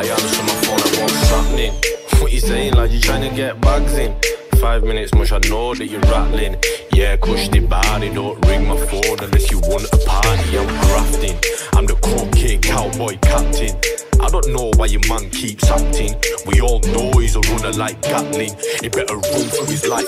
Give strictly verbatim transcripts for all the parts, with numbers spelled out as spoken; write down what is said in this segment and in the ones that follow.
I answer my phone and what's happening? What you saying, like you trying to get bags in? Five minutes much, I know that you're rattling. Yeah, cush the body, don't ring my phone unless you want a party. I'm grafting, I'm the cocaine cowboy captain. I don't know why your man keeps acting. We all know he's a runner like Gatling. He better run for his life.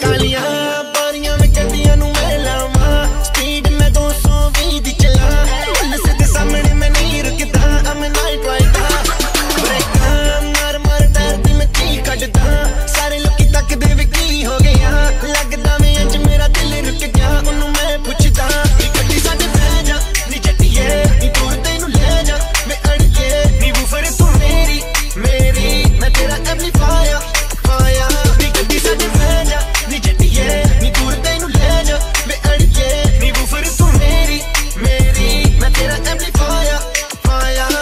Speed में दो सौ बीस चला, police के सामने मैं नहीं रुकता. I'm a night rider. ब्रेका मार मार दर्द में चीख कटता. सारे लोग की तक दे विक्री हो गया. लगता मैं आज मेरा दिल रुक गया. उन्हों मैं पूछता, निकटी साथ भेजा, निजटी है, निकूर तेनू ले जा. मैं अड़के, निवूफर तू मेरी, मेरी, मैं तेरा एम्पलीफायर, फायर. निकटी साथ भेजा, निजटी है, निकूर तेनू ले जा. मैं अड़के, निवूफर तू मेरी, मेरी, मैं तेरा एम्पलीफायर, फायर.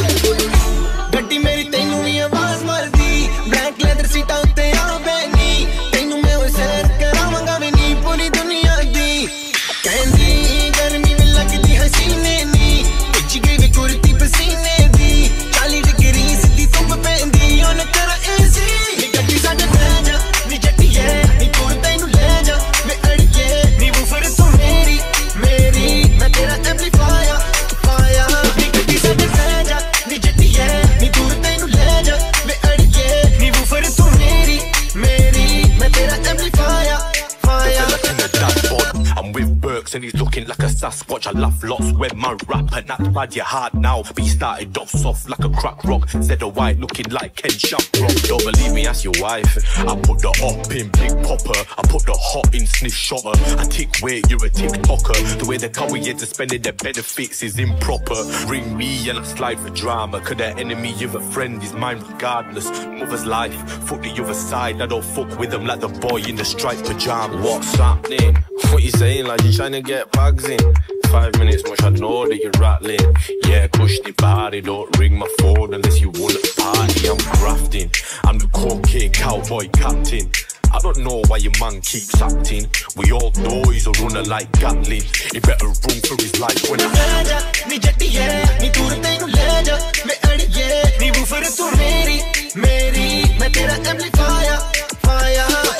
गड्डी मेरी तेनू ही आवाज मारदी. ब्लैक लेदर सीटा उत्ते आ बैनी. तेनू मैं वो सैर करावांगा मैं नी पूरी दुनिया दी. कहंदी गर्मी में लगदी हसीने नी. पिच गई वी कुर्ती पसीने दी. चाली डिग्री सीधी धुप पैंदी. ओने करा एसी नी गड्डी साडे भेजा. नी जट्टी है नी पूर तेनू ले जा. मैं अड़के नी वूफर तू मेरी, मेरी, मैं तेरा एम्पलीफायर, फायर. नी गड्डी साडे भेजा. नी जट्टी है नी पूर तेनू ले जा. मैं अड़के नी वूफर तू मेरी, मेरी, मैं तेरा amplifier, fire. I'm with Burks and he's looking like a Sasquatch. I laugh lots when my rap and that's bad you're hard now. But he started off soft like a crack rock. Said the white looking like Ken Shamrock. Don't believe me, ask your wife. I put the up in Big Popper. I put the hot in Sniff Shotter. I tick weight, you're a TikToker. The way they come with you to spending their benefits is improper. Ring me and I slide for drama. Cause the enemy of a friend is mine regardless. Mother's life, fuck the other side. I don't fuck with them like the boy in the striped pajama. What's happening? What you saying, like you trying to get bags in? Five minutes much, I know that you're rattling. Yeah, push the body, don't ring my phone unless you want a party. I'm grafting, I'm the cocaine cowboy captain. I don't know why your man keeps acting. We all know he's a runner like Gatling. He better run for his life when I ni jatti hai, ni dur tenu le ja. Main adiye, ni woofer tu meri, meri, main tera amplifier, fire.